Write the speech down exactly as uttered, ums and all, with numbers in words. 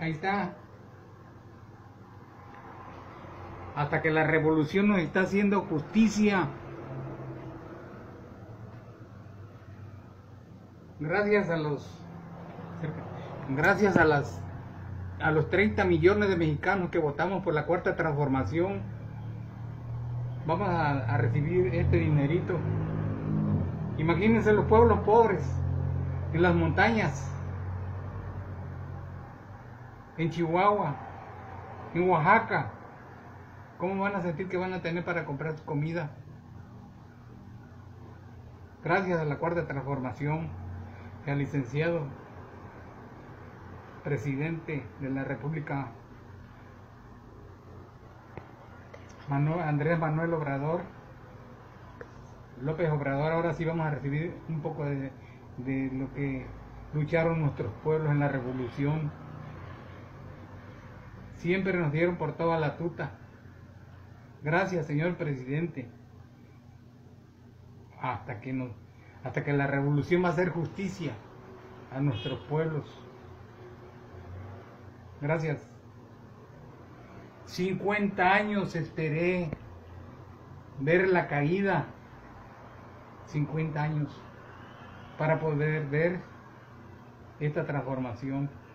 Ahí está. Hasta que la revolución nos está haciendo justicia. Gracias a los gracias a las a los treinta millones de mexicanos que votamos por la cuarta transformación, vamos a, a recibir este dinerito. Imagínense los pueblos pobres en las montañas, en Chihuahua, en Oaxaca, ¿cómo van a sentir que van a tener para comprar su comida? Gracias a la cuarta transformación y al licenciado presidente de la República, Manuel, Andrés Manuel Obrador, López Obrador. Ahora sí vamos a recibir un poco de, de lo que lucharon nuestros pueblos en la revolución. Siempre nos dieron por toda la tuta. Gracias, señor presidente. Hasta que nos, hasta que la revolución va a hacer justicia a nuestros pueblos. Gracias. cincuenta años esperé ver la caída. cincuenta años para poder ver esta transformación.